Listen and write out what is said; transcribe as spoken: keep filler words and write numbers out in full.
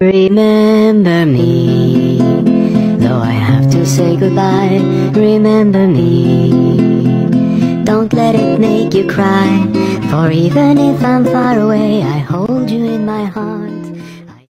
Remember me, though I have to say goodbye. Remember me, don't let it make you cry. For even if I'm far away, I hold you in my heart.